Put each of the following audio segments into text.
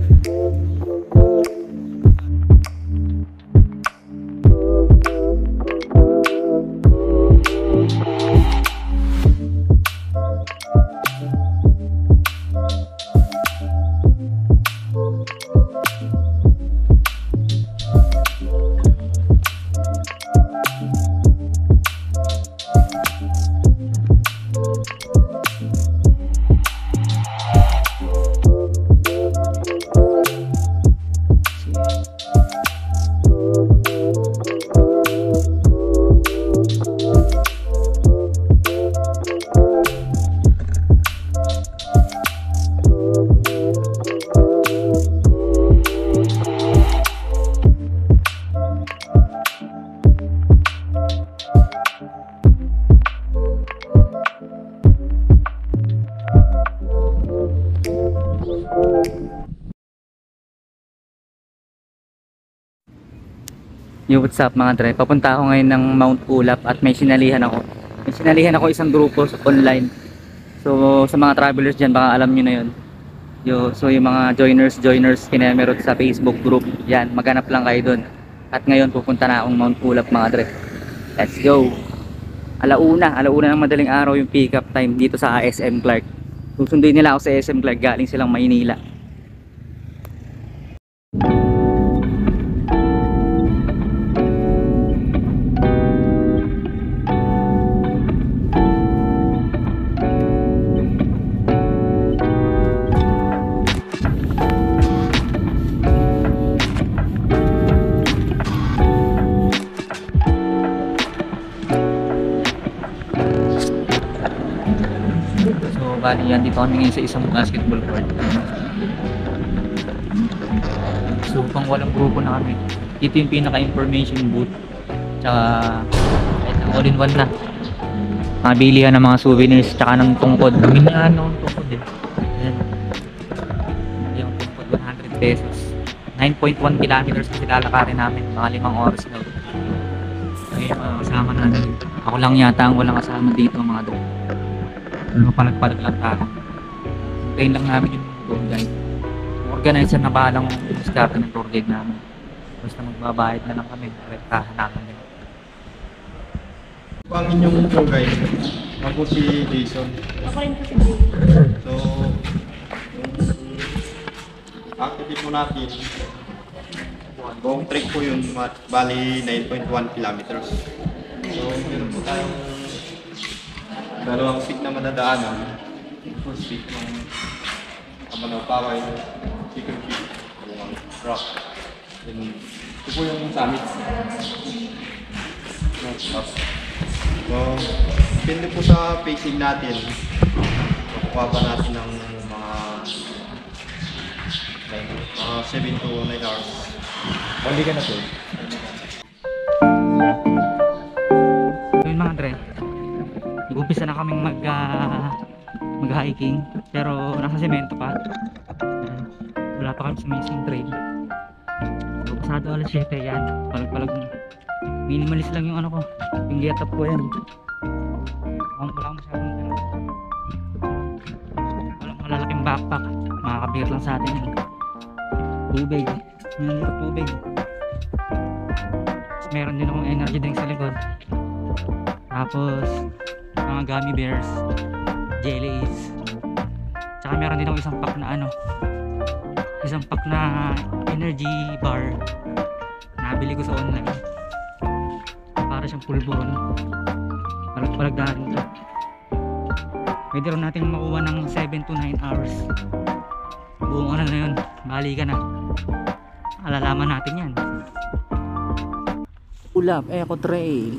Yo, what's up mga dre? Papunta ako ngayon ng Mount Ulap at may sinalihan ako. May sinalihan ako isang grupo online. So sa mga travelers dyan, baka alam nyo na yun. So yung mga joiners kinemerot sa Facebook group, yan, maghanap lang kayo dun. At ngayon pupunta na akong Mount Ulap mga dre. Let's go! Alauna ng madaling araw yung pick up time dito sa SM Clark. Susunduin nila ako sa SM Clark, galing silang Maynila. Bali yan, dito kami ngayon sa isang basketball court. So pang walang grupo na kami. Ito yung pinaka-information booth. Tsaka all-in-one na. Mabili ng mga souvenirs tsaka ng tungkod. Minahan ng tungkod eh. Ayan. Yung tungkod 100 pesos. 9.1 kilometers kasi lalakarin namin. Mga 5 oras na. Ayun mga kasama natin. Ako lang yata ang walang kasama dito mga doon. Palag-palag lang tayo. Hintayin lang namin yung tour guide. Yung organizer na bahalang discard ng tour guide namin. Basta magbabayad na lang kami. Rentahan namin yun. Ang inyong tour guide, ako si Jason. Ako rin po si Jason. So, yung activity po natin, buong trek po yun, bali 9.1 kilometers. So, meron po tayong dalawang peak na madadaanan. First peak ng Amanaw Paway, second peak ng Rock. Then, ito po yung summit. So, depende po sa pacing natin. Makukuha pa natin ng mga 7 to 9 hours. Bali ka na po. Yun mga dre, nag-umpisa na kaming mag-hiking pero nasa semento pa. Wala pa kami sa missing trail. So pasado alas 7 yan, palag-palag na. Minimalist lang yung ano ko, yung get up ko yan. Wala masyadong walang malalaking backpack, makakabigit lang sa atin yun. Tubig, yun dito tubig. Meron din akong energy drink sa likod. Tapos mga gummy bears, jellies. Tsaka meron din akong isang pack na energy bar. Nabili ko sa online. Para siyang pulburon. Palag-palag na rin ito. Pwede rin natin makuha ng 7 to 9 hours. Buong ano na yun, bali ka na. Alalaman natin yan. Ulap Eco Trail.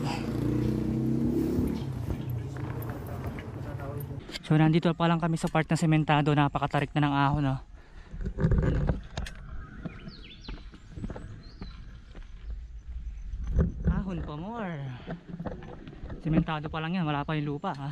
So nandito pa lang kami sa part ng sementado. Napakatarik na ng ahon, no? Ahon pa more. Sementado pa lang yan, wala pa yung lupa, ha?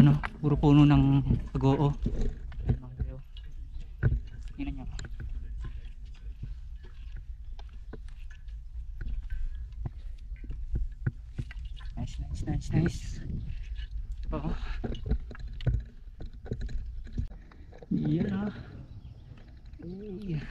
ano, puro puno ng pag-oo. Ayan, mga dre, oh. Tingnan nyo. Nice. Oh. Yeah. Uy.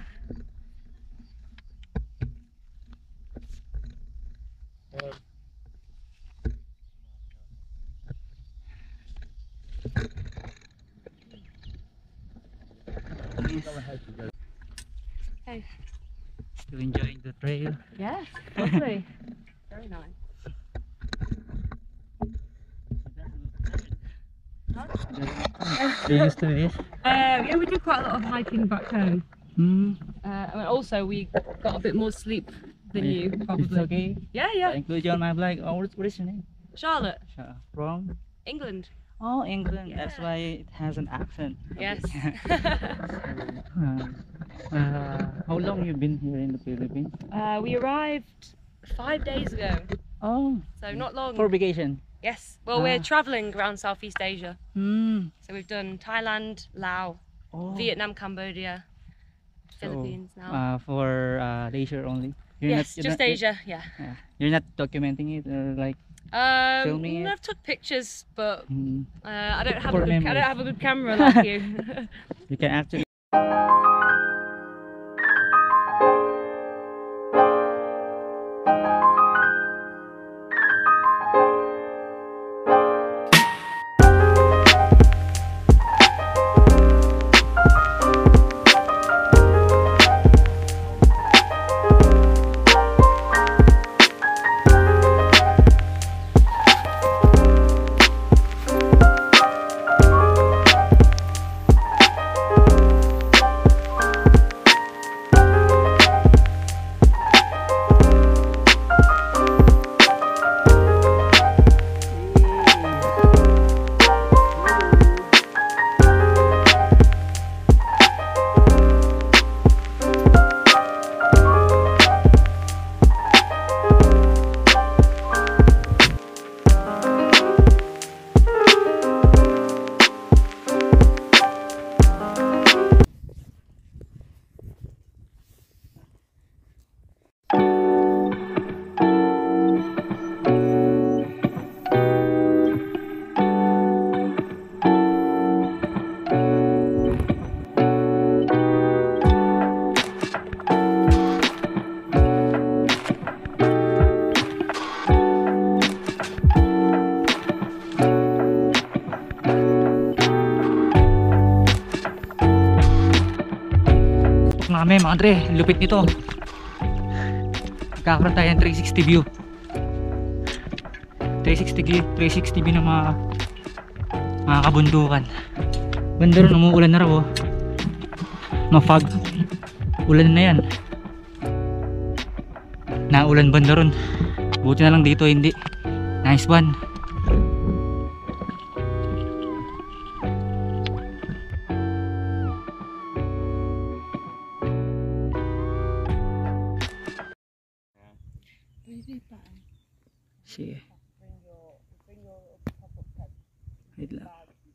Hey. Still enjoying the trail. Yes, lovely. Very nice. Are you used to this? Yeah, we do quite a lot of hiking back home. Hmm. And also we got a bit more sleep than you, It's probably. okay. Yeah, I yeah. include you on my blog. Oh, what is your name? Charlotte, From? England. Oh, England. That's Yeah. why it has an accent. Yes. How long you been here in the Philippines? We arrived 5 days ago, Oh, so not long. for vacation. Yes. Well, we're Ah. traveling around Southeast Asia. Hmm. So we've done Thailand, Laos, Oh. Vietnam, Cambodia, So, Philippines now. for leisure only. Yes, just Asia. Yeah. You're not documenting it or like. Filming it? I've took pictures, but Hmm. I don't have For a good, I memories. don't have a good camera like you. You can actually. Namin mga Andre, lupit nito. Magkakaroon tayo ng 360 view. 360 view ng mga kabundukan. Banda ron, umuulan na raw oh. Ma-fog. Ulan na yan. Naulan banda ron. Buti na lang dito hindi. Nice one. Sige. Wait lang.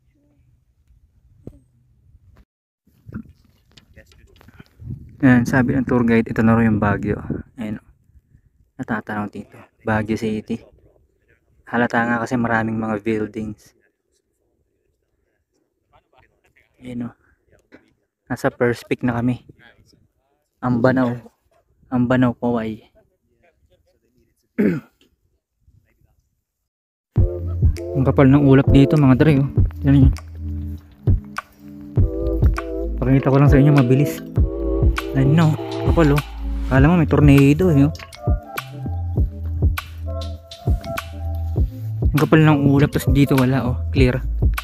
Yan, sabi ng tour guide, ito na rin yung Baguio. Ayun. Natatanong dito. Baguio City. Halata nga kasi maraming mga buildings. Ayun o. Nasa first peak na kami. Ambanaw. Ambanaw, Poway. Ang kapal ng ulap dito mga dre oh. Yan yun. Pakita ko lang sa inyo mabilis. Ano, kapal oh. Kala mo may tornado eh oh. Ang kapal ng ulap tapos dito wala oh. Clear.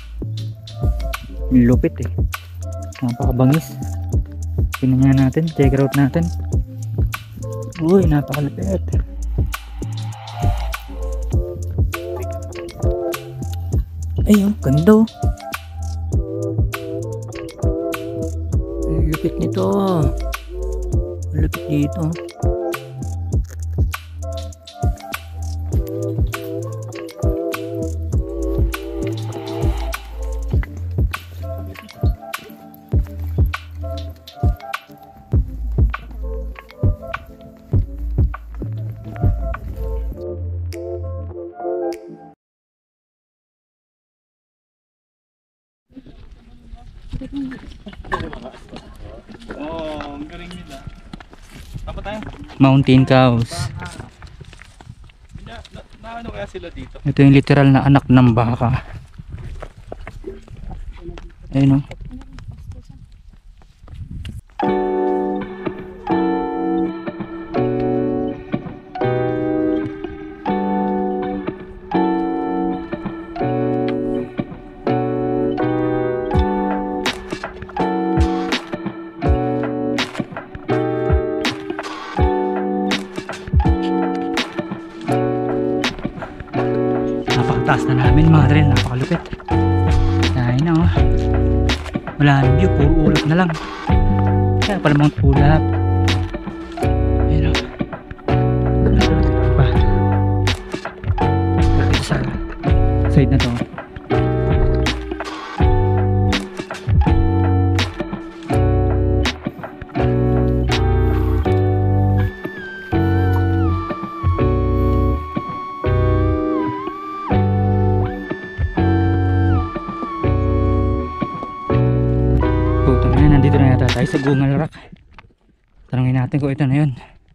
Lupit eh. Napakabangis. Tingnan natin, check out natin. Uy, napakalupit. Ayun, ganda oh. Lupit nito. Lupit dito. Oh, ang galing nila. Dapat tayo. Mountain cows. Ano kaya sila dito? Ito yung literal na anak ng baka. Ayun o. Napakataas na namin mga drill, napakalupit. Ayun na oh. Wala nang view, puro ulap na lang. Kaya pala mga ulap. Ayun o. Pa. Dito sa side na to. Nandito na yata tayo sa Gungal Rock. Tanungin natin kung ito na yun.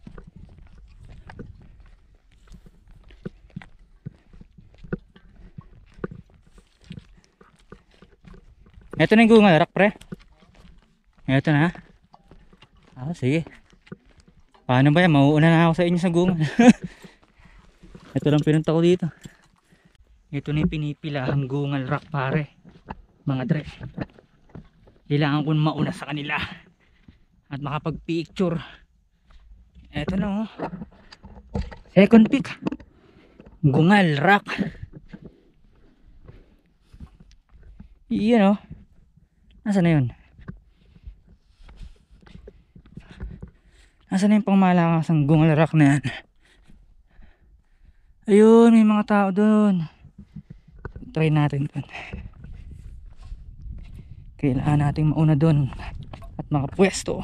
Ito na yung Gungal Rock, pre. Ito na. Ah, sige. Paano ba yan? Mauuna na ako sa inyo sa Gungal. Ito lang pinunta ko dito. Ito na yung pinipilahang Gungal Rock, pare. Mga dre. Kailangan ko mauna sa kanila at makapag-picture. Eto na oh. Second peak, Gungal Rock. Iyan oh. Nasaan na yun? Nasaan na yung pangmalakasang Gungal Rock na yan? Ayun, may mga tao doon. Try natin doon. Kailangan nating mauna doon at makapwesto.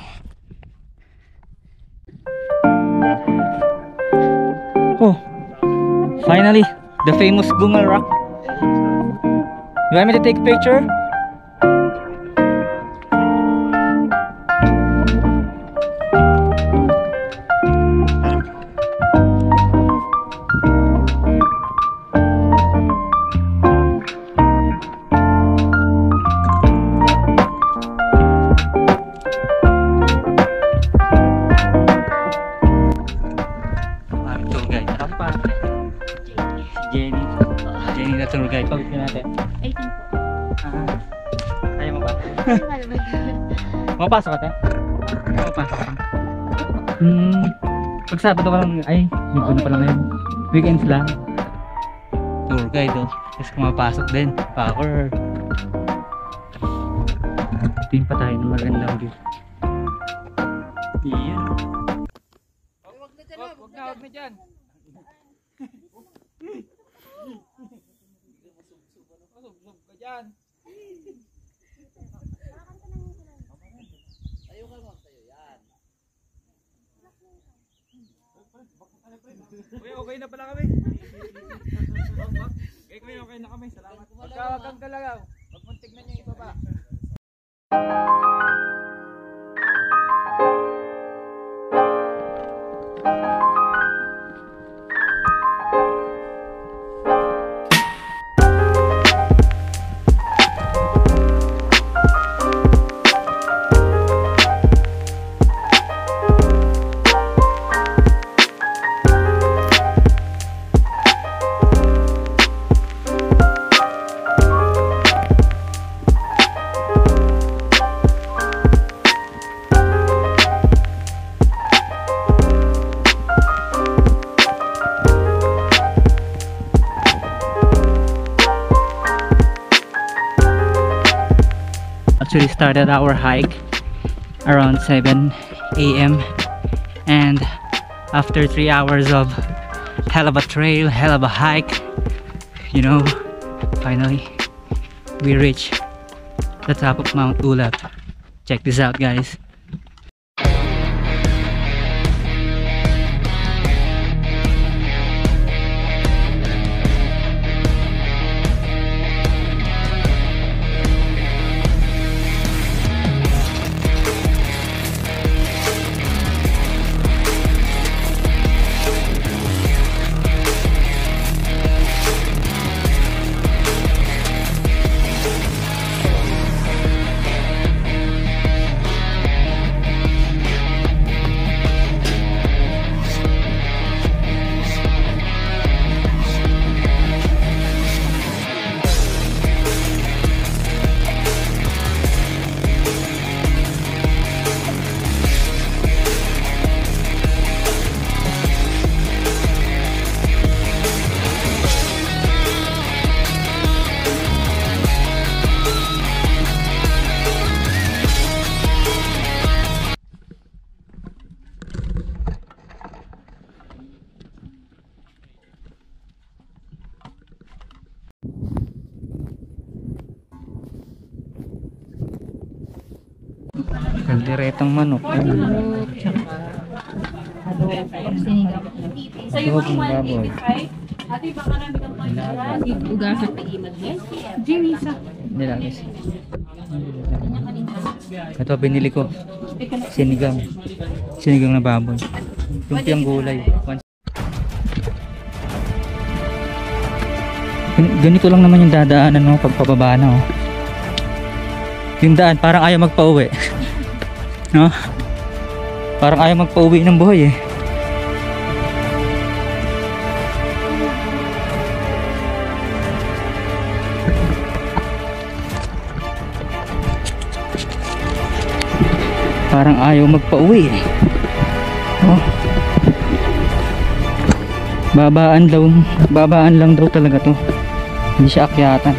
Oh, finally, the famous Gungal Rock. You want me to take a picture? Jenny na tour guide. Pagod natin. 18 po. Kaya mo ba? Mapasok ka tayo? Mapasok ka. Pag Sabado ka lang, ay, linggo na pala ngayon. Weekends lang. Tour guide oh. Tapos kumapasok din. Power. Tingin pa tayo ng magandang view. Iyan. Huwag na dyan. Masubsob ka dyan. Tayo ka lang, tayo yan. Kuya, okay na pala kami. Okay na kami. Salamat. Magkawag kang kalagaw. Huwag mong tignan yung iba pa. Actually started our hike around 7 AM and after 3 hours of hell of a trail, hell of a hike, you know, finally we reach the top of Mount Ulap. Check this out, guys. Kalderetang manok. Adobong baboy. Ugasan pa imad yan. Jinisa. Nilagis. Ito binili ko. Sinigang. Sinigang na baboy. Lumpiang gulay. Ganito lang naman yung dadaanan no, pagpababa na oh. Yung daan parang ayaw magpa-uwi. No? Parang ayaw magpa-uwi ng buhay eh. Parang ayaw magpa-uwi eh. Oh. Babaan lang daw talaga to. Hindi siya akyatan.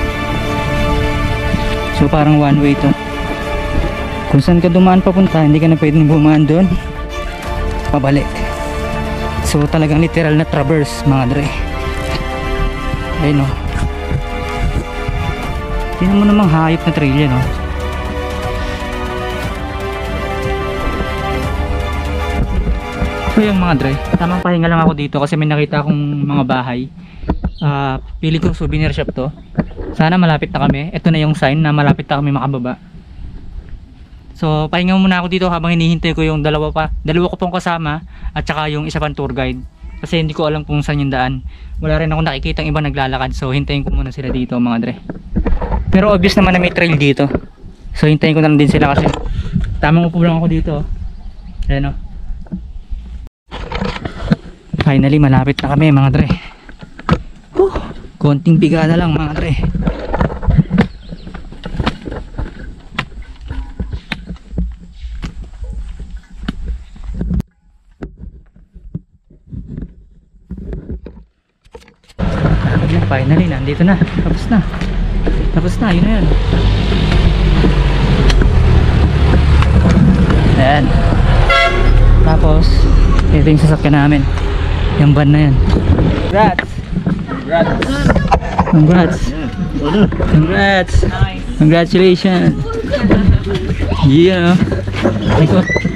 So parang one way to. Kung saan ka dumaan papunta, hindi ka na pwedeng bumaan doon. Pabalik. So talagang literal na traverse mga dre. Ayun o. Tingnan mo namang hayop na trail yan o. So yung mga dre, tamang pahinga lang ako dito kasi may nakita akong mga bahay. Pili kong souvenir shop to. Sana malapit na kami. Ito na yung sign na malapit na kami makababa. So pahinga muna ako dito habang hinihintay ko yung dalawa ko pong kasama at saka yung isa pang tour guide. Kasi hindi ko alam kung saan yung daan. Wala rin ako nakikita ng iba naglalakad. So hintayin ko muna sila dito mga dre. Pero obvious naman na may trail dito. So hintayin ko na lang din sila kasi tamang upo lang ako dito. Ayan o. Finally malapit na kami mga dre. Konting biga na lang mga dre. Finally nandito na. Tapos na, yun na yan. Ayan. Tapos ito yung sasakyan namin. Yung van na yan. Congrats. Congratulations. Yeah. Ikot.